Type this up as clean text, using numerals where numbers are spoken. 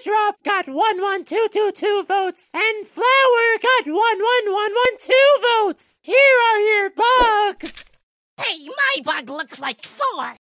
Teardrop got 11222 votes, and Flower got 11112 votes. Here are your bugs. Hey, my bug looks like 4.